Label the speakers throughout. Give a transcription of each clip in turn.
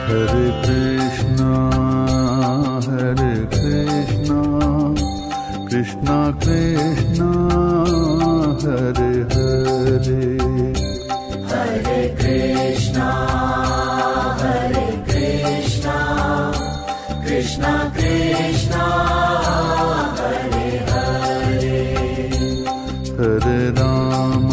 Speaker 1: हरे Krishna Krishna Krishna Hare Hare,
Speaker 2: Hare Krishna Krishna Krishna Hare Hare,
Speaker 1: Hare Ram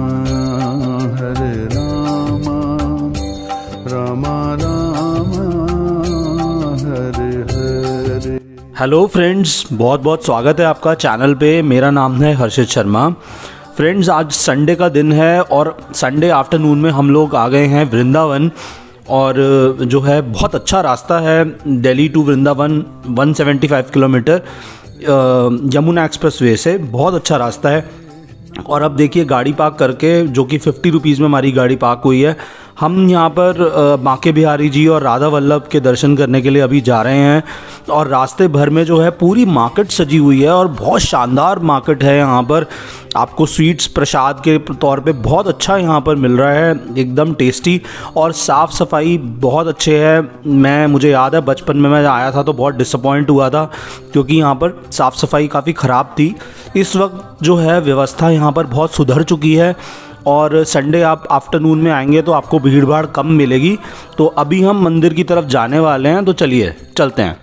Speaker 1: Ram Ram Hare Hare.
Speaker 3: Hello friends, बहुत बहुत स्वागत है आपका चैनल पे। मेरा नाम है हर्षित शर्मा। फ्रेंड्स, आज संडे का दिन है और संडे आफ्टरनून में हम लोग आ गए हैं वृंदावन। और जो है बहुत अच्छा रास्ता है Delhi to Vrindavan, 175 kilometre Yamuna express way से। बहुत अच्छा रास्ता है। और अब देखिए गाड़ी पार्क करके, जो कि 50 रुपीज़ में हमारी गाड़ी पार्क हुई है, हम यहाँ पर बांके बिहारी जी और राधा वल्लभ के दर्शन करने के लिए अभी जा रहे हैं। और रास्ते भर में जो है पूरी मार्केट सजी हुई है और बहुत शानदार मार्केट है यहाँ पर। आपको स्वीट्स प्रसाद के तौर पे बहुत अच्छा यहाँ पर मिल रहा है, एकदम टेस्टी। और साफ़ सफाई बहुत अच्छे है। मुझे याद है बचपन में मैं आया था तो बहुत डिसअपॉइंट हुआ था क्योंकि यहाँ पर साफ़ सफाई काफ़ी ख़राब थी। इस वक्त जो है व्यवस्था यहाँ पर बहुत सुधर चुकी है। और संडे आप आफ्टरनून में आएंगे तो आपको भीड़ भाड़ कम मिलेगी। तो अभी हम मंदिर की तरफ जाने वाले हैं, तो चलिए चलते हैं।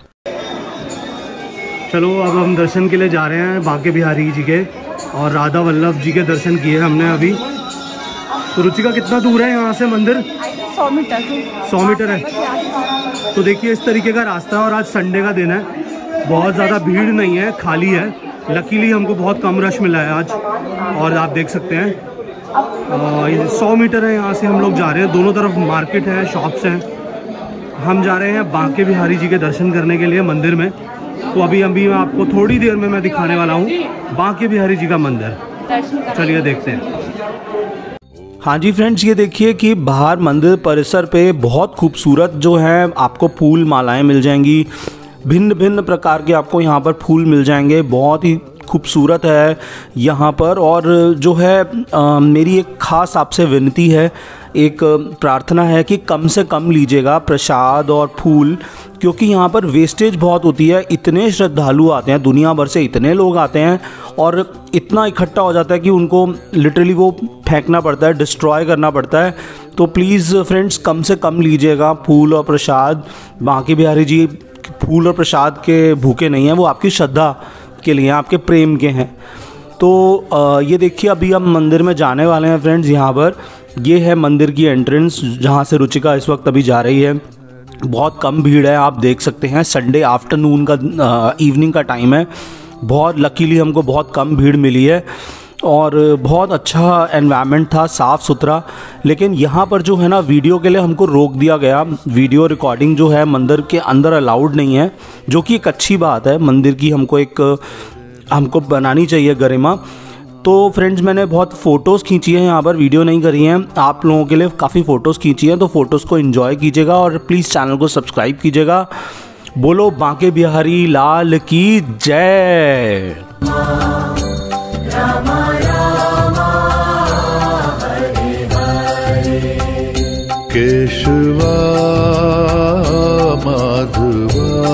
Speaker 3: चलो, अब हम दर्शन के लिए जा रहे हैं बांके बिहारी जी के और राधा वल्लभ जी के दर्शन किए हमने अभी। तो रुचिका, कितना दूर है यहाँ से मंदिर?
Speaker 4: 100 मीटर।
Speaker 3: 100 मीटर है। तो देखिए इस तरीके का रास्ता है और आज संडे का दिन है। बहुत ज़्यादा भीड़ नहीं है, खाली है। लकीली हमको बहुत कम रश मिला है आज। और आप देख सकते हैं 100 मीटर है यहाँ से हम लोग जा रहे हैं। दोनों तरफ मार्केट है, शॉप्स हैं। हम जा रहे हैं बांके बिहारी जी के दर्शन करने के लिए मंदिर में। तो अभी मैं आपको थोड़ी देर में मैं दिखाने वाला हूँ बांके बिहारी जी का मंदिर। चलिए देखते हैं। हाँ जी फ्रेंड्स, ये देखिए कि बाहर मंदिर परिसर पे बहुत खूबसूरत जो है आपको फूल मालाएं मिल जाएंगी। भिन्न भिन्न प्रकार के आपको यहाँ पर फूल मिल जाएंगे। बहुत ही खूबसूरत है यहाँ पर। और जो है मेरी एक ख़ास आपसे विनती है, एक प्रार्थना है कि कम से कम लीजिएगा प्रसाद और फूल, क्योंकि यहाँ पर वेस्टेज बहुत होती है। इतने श्रद्धालु आते हैं, दुनिया भर से इतने लोग आते हैं और इतना इकट्ठा हो जाता है कि उनको लिटरली वो फेंकना पड़ता है, डिस्ट्रॉय करना पड़ता है। तो प्लीज़ फ्रेंड्स, कम से कम लीजिएगा फूल और प्रसाद। बांके बिहारी जी फूल और प्रसाद के भूखे नहीं हैं, वो आपकी श्रद्धा के लिए, आपके प्रेम के हैं। तो ये देखिए अभी हम मंदिर में जाने वाले हैं फ्रेंड्स। यहाँ पर ये है मंदिर की एंट्रेंस, जहाँ से रुचिका इस वक्त अभी जा रही है। बहुत कम भीड़ है, आप देख सकते हैं। संडे आफ्टरनून का इवनिंग का टाइम है। बहुत लकीली हमको बहुत कम भीड़ मिली है और बहुत अच्छा एनवायरनमेंट था, साफ़ सुथरा। लेकिन यहाँ पर जो है ना, वीडियो के लिए हमको रोक दिया गया। वीडियो रिकॉर्डिंग जो है मंदिर के अंदर अलाउड नहीं है, जो कि एक अच्छी बात है। मंदिर की हमको बनानी चाहिए गरिमा। तो फ्रेंड्स, मैंने बहुत फ़ोटोज़ खींची हैं यहाँ पर, वीडियो नहीं करी हैं। आप लोगों के लिए काफ़ी फ़ोटोज़ खींची हैं, तो फ़ोटोज़ को एंजॉय कीजिएगा और प्लीज़ चैनल को सब्सक्राइब कीजिएगा। बोलो बांके बिहारी लाल की जय।
Speaker 1: केशवा माधवा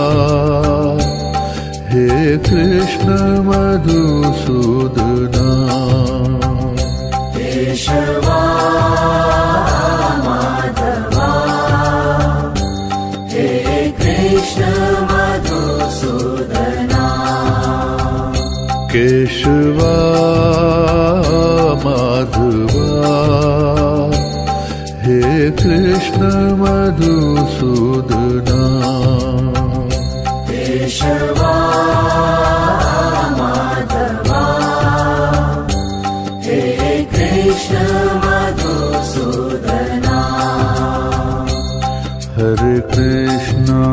Speaker 1: हे कृष्ण मधुसूदना,
Speaker 2: केशवा माधवा हे कृष्ण मधुसूदना,
Speaker 1: केशवा माधवा हे कृष्ण मधुसूदना,
Speaker 2: केशवा माधवा हे कृष्ण मधुसूदना।
Speaker 1: हरे कृष्णा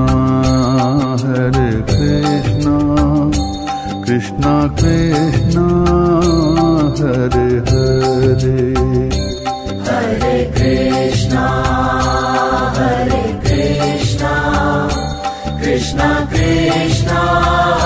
Speaker 1: कृष्णा कृष्णा हरे हरे,
Speaker 2: हरे कृष्णा कृष्णा कृष्णा